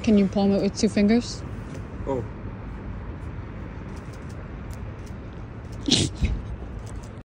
Can you palm it with 2 fingers? Oh.